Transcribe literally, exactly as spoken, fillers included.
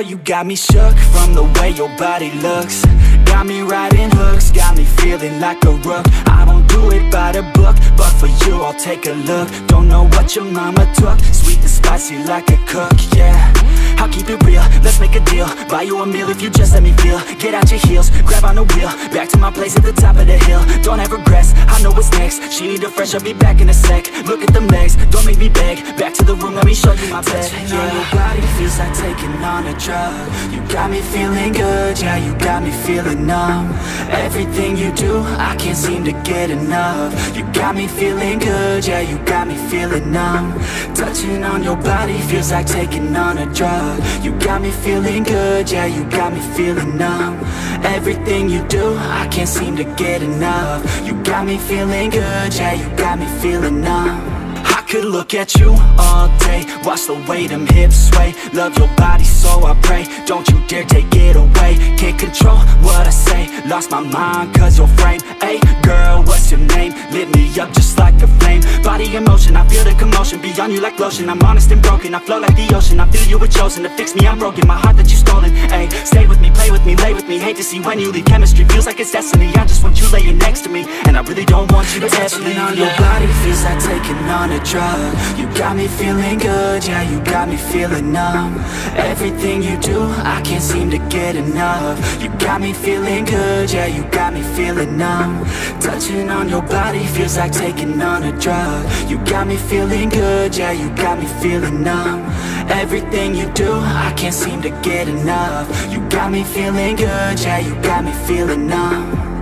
you got me shook from the way your body looks. Got me riding hooks, got me feeling like a rook. I don't do it by the book, but for you I'll take a look. Don't know what your mama took, sweet and spicy like a cook, yeah. I'll keep it real, let's make a deal. Buy you a meal if you just let me feel. Get out your heels, grab on the wheel. Back to my place at the top of the hill. Don't have regrets, I know what's next. She need a fresh, I'll be back in a sec. Look at them legs, don't make me beg. Back to the room, let me show you my bed. Touching on your body feels like taking on a drug. You got me feeling good, yeah, you got me feeling numb. Everything you do, I can't seem to get enough. You got me feeling good, yeah, you got me feeling numb. Touching on your body feels like taking on a drug. You got me feeling good, yeah, you got me feeling numb. Everything you do, I can't seem to get enough. You got me feeling good, yeah, you got me feeling numb. I could look at you all day, watch the way them hips sway. Love your body so I pray, don't you dare take it away. Can't control what I say, lost my mind cause your frame. Hey girl, what's your name? Lit me up just like a flame. Body in motion, I feel the commotion. Beyond you like lotion, I'm honest and broken. I flow like the ocean, I feel you were chosen to fix me, I'm broken. My heart that you stolen, hey. Stay with me, play with me, lay with me. Hate to see when you leave, chemistry feels like it's destiny. I just want you laying next to me, and I really don't want you to ever leave. On your body feels like taking on a drug. You got me feeling good, yeah, you got me feeling numb. Everything you do, I can't seem to get enough. You got me feeling good, yeah, you got me feeling numb. Touching on your body feels like taking on a drug. You got me feeling good, yeah, you got me feeling numb. Everything you do, I can't seem to get enough. You got me feeling good, yeah, you got me feeling numb.